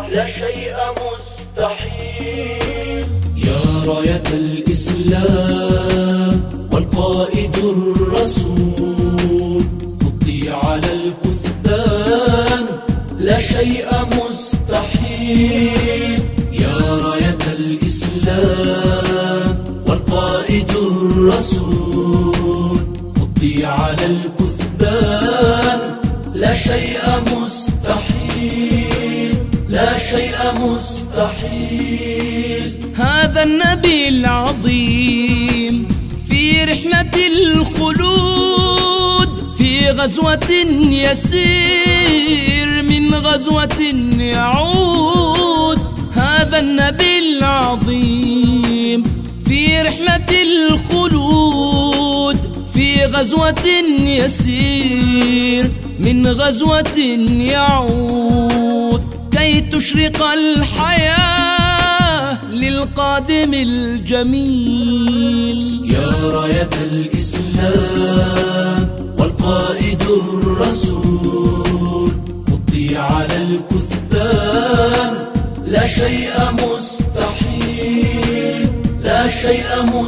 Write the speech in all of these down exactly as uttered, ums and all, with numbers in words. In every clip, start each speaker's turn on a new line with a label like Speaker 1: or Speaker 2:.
Speaker 1: لا شيء مستحيل.
Speaker 2: يا راية الإسلام والقائد الرسول، خطي على الكثبان لا شيء مستحيل. يا راية الإسلام والقائد الرسول، خطي على الكثبان لا شيء مستحيل، لا شيء مستحيل.
Speaker 3: هذا النبي العظيم في رحلة الخلود، في غزوة يسير من غزوة يعود. هذا النبي العظيم في رحلة الخلود، في غزوة يسير من غزوة يعود، كي تشرق الحياة للقادم الجميل.
Speaker 2: يا راية الإسلام والقائد الرسول، خطي على الكثبان لا شيء مستحيل، لا شيء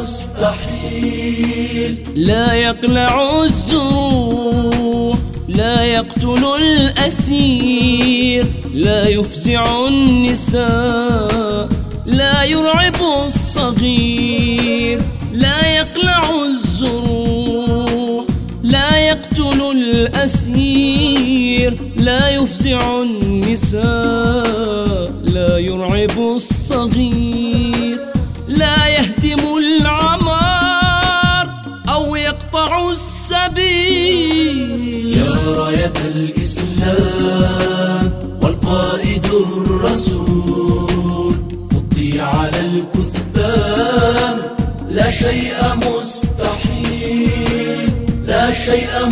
Speaker 2: مستحيل.
Speaker 3: لا يقلع الزروع، لا يقتل الأسير، لا يفزع النساء، لا يرعب الصغير. لا يقلع الزروع، لا يقتل الأسير، لا يفزع النساء، لا يرعب الصغير. لا يهدم العمار أو يقطع السبيل.
Speaker 2: يا راية الإسلام والقائد الرسول، خطي على الكثبان لا شيء مستحيل، لا شيء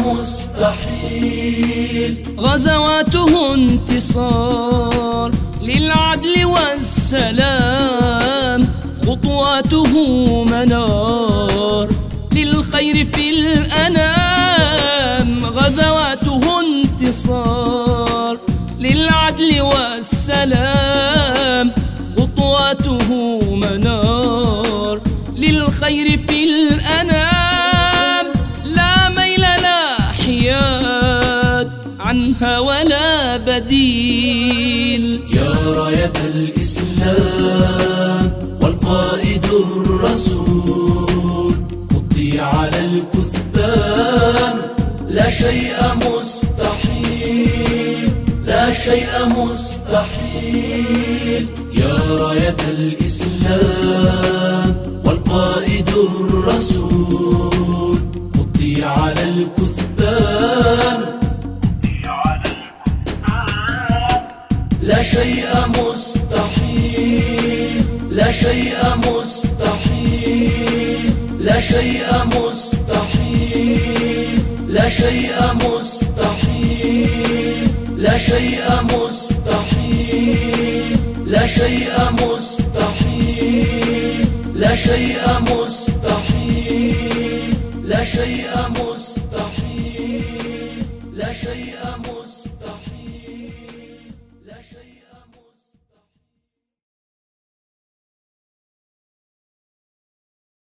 Speaker 2: مستحيل.
Speaker 3: غزواته انتصار للعدل والسلام، خطواته منار للخير في الأنام. غزواته انتصار للعدل والسلام، خطواته منار للخير في الأنام. لا ميل لا حياد عنها ولا بديل.
Speaker 2: يا راية الإسلام والقائد الرسول، خطي على الكثبان لا شيء مستحيل، لا شيء مستحيل. يا راية الإسلام والقائد الرسول، خطي على الكثبان لا شيء مستحيل، لا شيء مستحيل، لا شيء مستحيل، لا شيء مستحيل، لا شيء مستحيل، لا شيء مستحيل، لا شيء مستحيل، لا شيء مستحيل، لا شيء